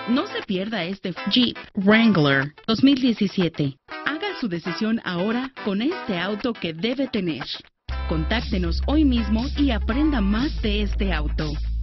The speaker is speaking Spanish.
No se pierda este Jeep Wrangler 2017. Haga su decisión ahora con este auto que debe tener. Contáctenos hoy mismo y aprenda más de este auto.